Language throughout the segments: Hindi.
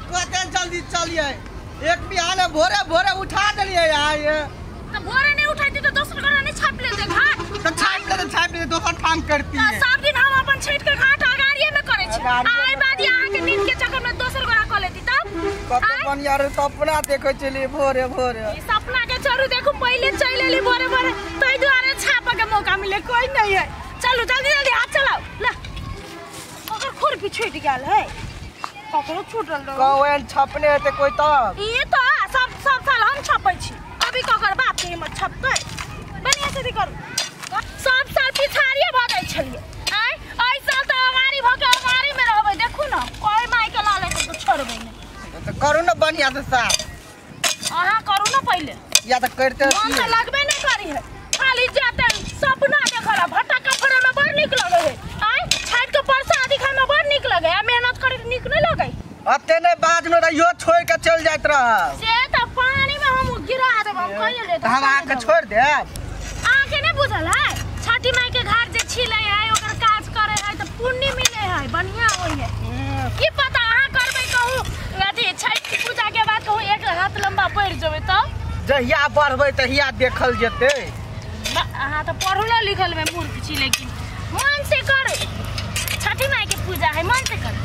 कहते जल्दी चलिए एक बिहान भोरे भोरे उठा दिए यार ये तो भोरे नहीं उठाती तो दोसर घर नहीं छाप लेते घाट तो छाप ले दोसर काम करती है सब दिन हम अपन छठ के घाट अगाड़िए में करे छी आई बाद यहाँ के नींद के चक्कर में दोसर घर कर लेती तब कतन यार सपना देखे चली भोरे भोरे सपना के छोड़ू देखो पहले चल एली भोरे भोरे तई द्वारे छाप के मौका मिले कोई नहीं है चलो जल्दी जल्दी हाथ चलाओ ले अगर खुरपी छूट गेल है ककरो छूटल रहो कौन छपने हेते कोई तब ई तो सब साल हम छपै छी अभी ककर बाप के हिम्मत छपतै बढ़िया से करू सब साल पिछाड़िए भागै छलिए आई साल तो अगाड़ी भके अगाड़ी में रहबै देखू ना कोई माई के लाले तो छोड़बै नहीं तो करू ना बढ़िया से साफ अहाँ करू ना पहले या तो करते मन से लगबे नहीं करी है खाली जाते सपना देखला भट्टा कपड़ा में बड़ निक लगे है आई छठ के प्रसादी खाए में बड़ निक लगे आ मेहनत करे निक नहीं लगे अते ने बाद में रहियो छोड़ के चल जात रह से तो पानी में हम गिरा देब हम कहिए ले हम आके छोड़ दे आके नहीं बुझल है छठी माई के घर जे छिले है ओकर काज करे है तो पुण्य मिले है बढ़िया होय है की पता अहाँ करबै कहू अथी छठ पूजा के बाद कहू एक हाथ लंबा बढ़ जेबै तब जहिया बढ़बै तहिया देखल जेतै अहाँ तो पढ़लो लिखल में मूर्ख छी लेकिन मन से करे छठी माई के पूजा है मन से करे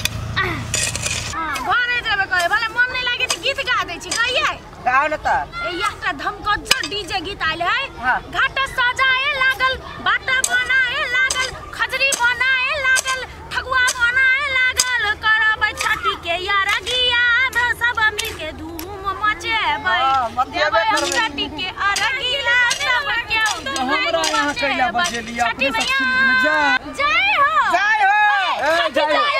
घरे जेबे कहे भले मन नहीं लागे तो गीत गा दै छी कहिए गाओ न त एकटा धमकज्जर डीजे गीत आइल है हां घाट सजाए लागल बाटा बनाए लागल खजरी बनाए लागल ठगुआ बनाए लागल करबै छठी के यार गिया सब मिल के धूम मचेबै देबै हम छठी के अरगिया सब के हमरा यहां कैला बजेलिया अपने सब जय हो जय हो जय हो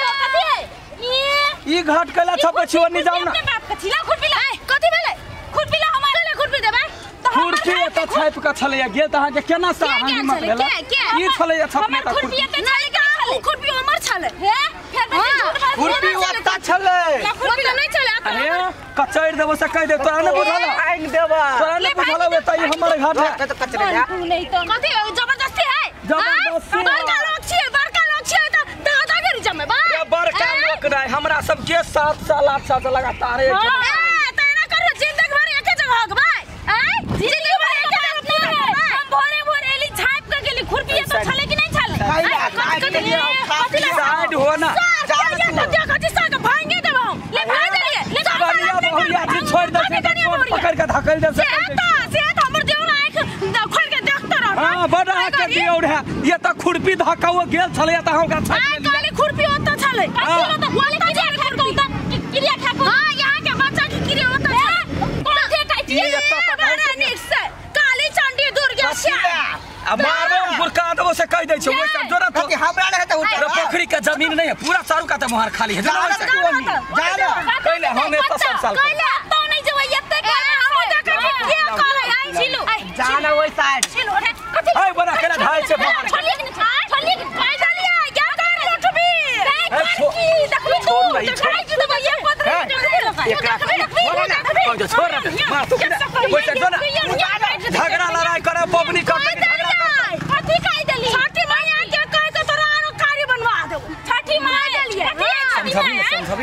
ई घाट कैला छपे छी ओनी जाऊ ना बाप के छिला खुरपी ला कथि भेले खुरपी ला हमारे ले खुरपी देबै खुरपी त छाप के छलैया गेल त अहाँ के केना सा हिम्मत भेला ई छलैया छपने त खुरपी त छलै का खुरपी हमर छलै हे फेर खुरपी ओता छलै खुरपी त नहीं छलै अरे कचैर देबो से कह दे तोरा ने बुझल आइन देबा तोरा ने बुझल बे त ई हमर घाट है त कचरे जा नहीं तो कथि जबरदस्ती है जबरदस्ती बड़का लोग छियै त दादागिरी जमे बा बड़का लोग नहीं हमरा सब के 7 साल 8 साल लगातार एक तेना कर जिंदगी भर एके जगह हो भाई जिंदगी भर एके जगह हम भोरे भोरे एली छाप के गेली खुरपी तो छले कि नहीं छले साइड हो ना कथि साग भांगे देब हम ले भाग देलिए ले बढ़िया बढ़िया जी छोड़ दे पकड़ के धकेल दे से हमर देवला आंख खोल के देखत रह हां बड़ा के दियौर है ये त खुरपी धकाओ गेल छले त हम का काली खुरपी होत छले कथि त वाले कथि खाको त क्रिया खाको हां यहां के बच्चा की क्रिया होत छले कथि काटिए बड़ा निक से काली चंडी दुर्गा श्याम अब मारो गुरका दो से कह दे छ ओइ सब जोरा तो हमरा रहे त उठ पोखरी के जमीन नहीं है पूरा चारू का त मोहर खाली है जा कहले हम त सब साल कहले तो नहीं जेबै एते के हम देखे के करे आई छिलु जाना ओइ साइड छिलु कथि ए बना केला ढाई से छली काय डालिया क्या कर उठबी की देखबी छोड़ नहीं खाई के देबै एक पत्र एकरा छोड़ मार तू ओइ से जोना झगड़ा लड़ाई करे पबनी कर कथि काई देली छठी माई के कह के तोरा आरो कारी बनवा देब छठी माई देलिए समझबी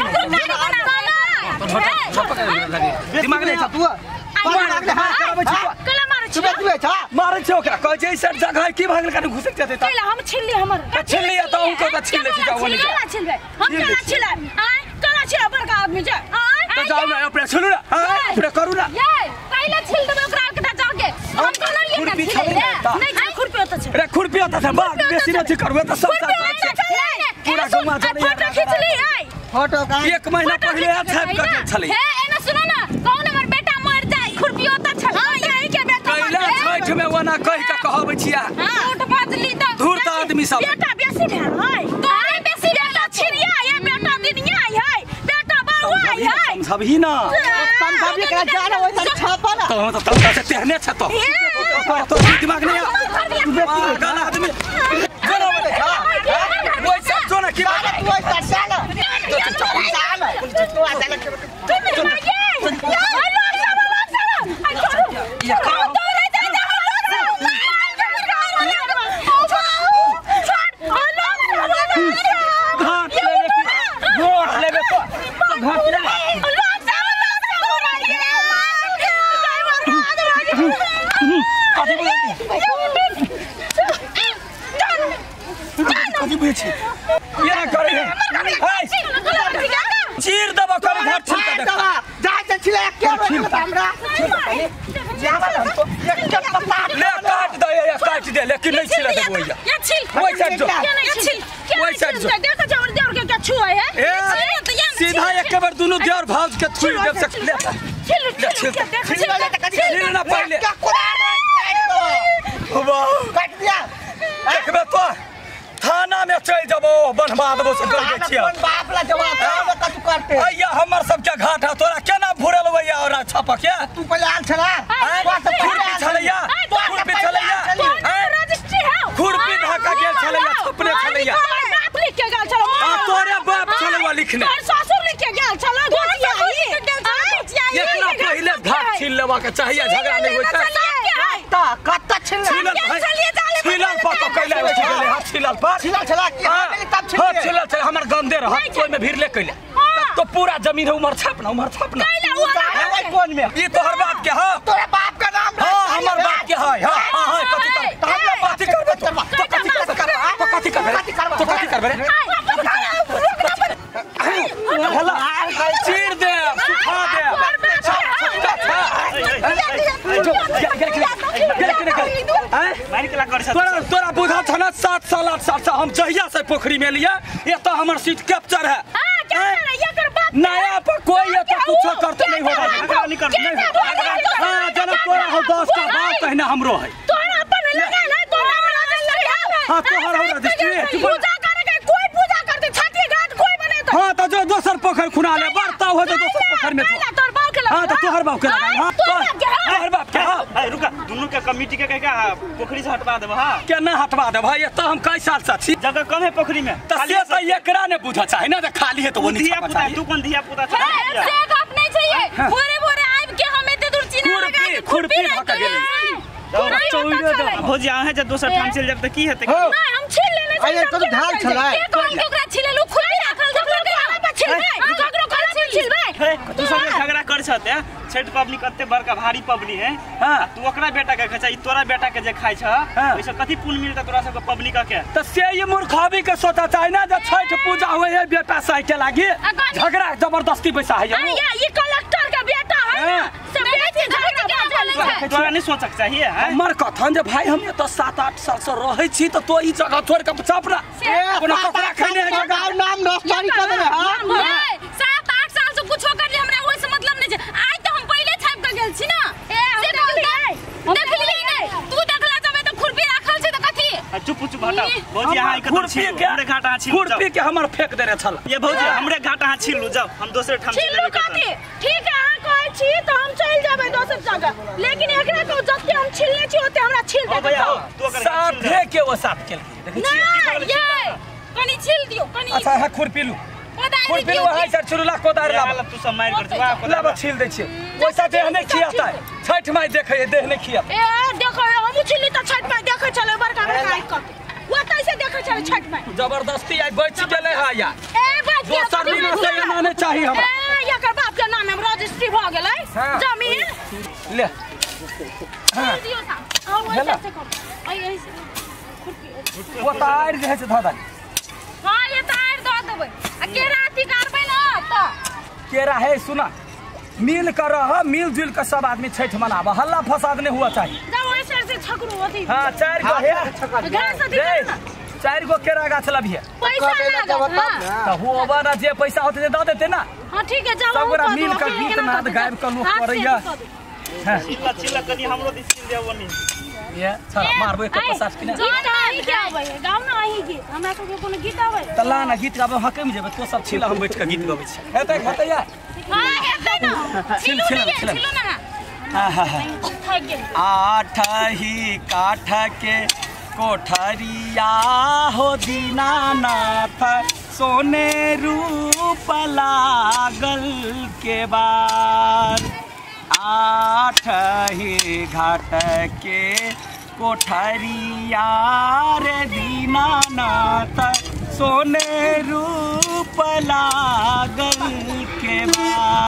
दिमाग नहीं छ तू मारे छ ओकरा कह जे सर जगह की भागल काने घुसक जते त हम छिल्ली हमर छिल्ली त उनको त छिल्ले छी जाओ नहीं कला छिलबे हम कला छिला कला छिला बड़का आदमी छ तो जाओ ना अपने सुनो ना अपने करू ना ये पहले छिल देबे ओकरा के जाके हम कलर ये खुरपी छले नहीं खुरपी होत छ रे खुरपी होत छ बात बेसी न करबे त सब पूरा गमा जाने फोटो खींचली है फोटो का 1 महीना पहले छाप कर छले हे एना सुनो ना कौन हमर बेटा मर जाए खुरपी होत छ हां यही के बेटा पहले छठ में वना कह के कहबै छिया झूठ बाजली त धूर्त आदमी सब बेटा बेसी भेल है तोरे बेसी बेटा छिरिया ये बेटा दिनिया है बेटा बाबा है समझबही ना समझबी के जाना ओइ त छापा ना तो से तेहने छ तो दिमाग नहीं गला आदमी गला वाले ओइ सब जो ना की बात तू ओइ साला तो चीर दबा कर घर छिलका देखा जाय त छिले के हमरा ले काट दे या काट दे लेकिन नहीं छिला दे भैया ये छिल वही साइड जो ये छिल वही साइड जो देखा जवर देवर के क्या छुआ है सीधा एक बार दोनों देवर भाव के छुई दे सकते ले छिल ना पहले वाह काट दिया एक बार तो थाना में चल जबो बनवा देबो से कर दे छिया बाप ला जवाब दे कतु करते अइया हमर सब के घाट है तोरा केना भुरल होइया और छापा के तू पहले आल छला खुरपी छलैया रजिस्ट्री है खुरपी ढाका गेल छलैया छपने छलैया बाप लिख के गेल छलो तोरे बाप छलवा लिखने तोर ससुर लिख के गेल छलो एकरा पहले घाट छीन लेवा के चाहिए झगड़ा नहीं होइता ता कत्ता छिलल छिलल पर तो कैला छिलल हाथ छिलल पर छिलल छला की तब छिलल छिलल छला हमर गंदे रह कोई में भीड़ ले कैला तो पूरा जमीन है उमर छापना कौन में ये तोहर बाप के हां तोरा बाप का नाम हां हमर बाप के हां हां कथि कर कथि करबे तो कथि करबे हला चीर दे सुखा दे तोरा बुझा था ना 7 साल 8 साल से हम जहिया से पोखरी में लिया ये तो हमर सीट कैप्चर है नया पर कोई ये तो कुछ करते नहीं होगा हां जना तोरा हो 10 का बात कहना हमरो है तोरा अपन लगा ना तोरा लगा हां तोहर हो रजिस्ट्री पूजा करे के कोई पूजा करते छठी घाट कोई बने तो हां तो जो दोसर पोखर खुना ले बरता हो तो दोसर पोखर में तोर बाप के हां तो तोहर बाप के लगा हां तोहर बाप के हां रुका दोनों के कमेटी के कह पोखरी से हटवा देबो हां केना हटवा दे भाई तो हम कई साल से छी जगह कम है पोखरी में तो से तो एकरा ने बुझा चाहे ना खाली है तो वो नहीं दिया पुता तू कौन दिया पुता से बाप नहीं चाहिए भोरे भोरे आइब के हम एते दूर चिन्ह लगा खुरपी ढका गेल भौजी आहे जब दोसर ठाम चल जाब त की हेतै नहीं हम छीन लेने अरे तो ढाल छला कोन ओकरा छिलेलु खुरपी राखल ककरो के पर छिलबै ककरो कर छिलबै तू सब झगड़ा कर छते छठ पबनी कते बड़का भारी पबनी है तू ओकरा बेटा के खचा ई तोरा बेटा के जे खाइ छ ओइसे कथि पुण्य मिलता तोरा सब पबनी का के त से ये मूर्खावी के सोचा चाहे ना जब छठ पूजा होए है बेटा साइके लागी झगड़ा जबरदस्ती पैसा है ये कलेक्टर का बेटा है से बेटी झगड़ा चले छै तोरा नहीं सोचक चाहिए हमर कथन जे भाई हम तो 7-8 साल से रहै छी त तो ई जगह छोड़ के चापना कोनो कपड़ा खैने है गांव नाम नौकरी कर दे हां 7-8 साल से कुछो कर ले हमरा ओइ से मतलब नहीं छै आज तो हम पहले छाप के गेल छी ना से देखली नहीं तू देखला जबे तो खुरपी राखल छै त कथि चुप चुप हटा भौजी हां खुरपी के हमरे घाटा छी खुरपी के हमर फेंक देने छल ये भौजी हमरे घाटा छिलू जाओ हम दूसरे ठाम छिलू कथि ठीक है हां कहै छी त हम चल जाबे दोसर जगह लेकिन एकरा को जत्ते हम छिलने छी ओते हमरा छिल दे भैया तू साथे के वो साथ के देखै छी ये कनी छिल दियो कनी अच्छा है खुरपी लू खुरपी लू हाय सर चुरुला कोदार ला तू सब मार कर वा कोदार छिल दे छी ओइसा देह नहीं खियाता है छठ माई देखे देह नहीं खिया ए देखो हम छिली त छठ माई देखे चले बड़का बड़का एक वो कैसे देखे चले छठ माई जबरदस्ती आई बैठ गेले है या ए बात दोसर दिन से माने चाहिए हमरा एकर बाप के नाम में रजिस्ट्री भ गेलै जमीन ले हां दियो सा और वैसे से कर आई ऐसे वो तार जे है से धदा हां ये तार द देबै आ केरा अथी करबै ना त केरा है सुना मिल कर रहा मिलजुल कर सब आदमी छठ मनावा हल्ला फसाद नहीं हुआ चाहिए जाओ ऐसे से छकरू होती हां 4 गो है घास अथी करना 4 गो केरा गाछ लबिए पैसा लागत त होबा ना जे पैसा होते दे देते ना हां ठीक है जाओ सब गोरा मिल कर गीत नाद गायब कर लोग करैया चिल्ला चिल्ला कनी हमरो दिस चिल देबो नी ये चल मारबो 150 किने गीत आई के आबै गाँव ना आही गीत हमरा सब के कोनो गीत आबै तला ना गीत गाबे हकम जेबे तो सब छिला हम बैठ के गीत गाबै छै हेतै खतैया हां हेतै ना छिलू ना आठ ही काठ के कोठरिया हो दीनानाथ सोने रूप लागल के बार 8 ही घाट के कोठरिया रे दीनानाथ सोने रूप लागल